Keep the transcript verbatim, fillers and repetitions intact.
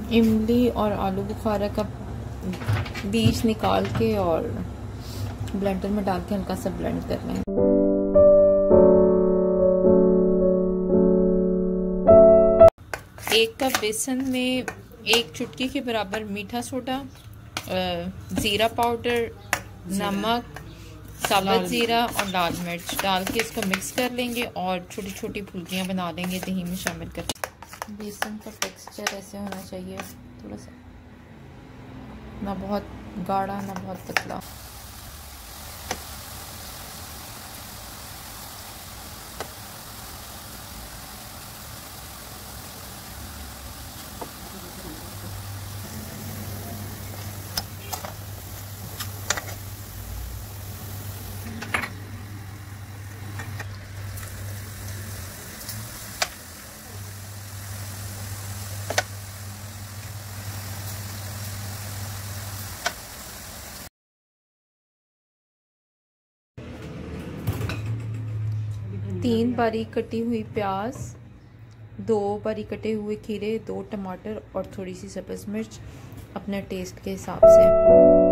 इमली और आलू बुखारा का बीज निकाल के और ब्लेंडर में डाल के हल्का सा ब्लेंड कर लें। एक कप बेसन में एक चुटकी के बराबर मीठा सोडा, ज़ीरा पाउडर, नमक, साबुत ज़ीरा और लाल मिर्च डाल के इसको मिक्स कर लेंगे और छोटी छोटी फुल्कियाँ बना लेंगे दही में शामिल कर। बेसन का टेक्सचर ऐसे होना चाहिए, थोड़ा सा ना बहुत गाढ़ा ना बहुत पतला। तीन बारीक कटी हुई प्याज, दो बारीक कटे हुए खीरे, दो टमाटर और थोड़ी सी सब्ज़ मिर्च अपने टेस्ट के हिसाब से।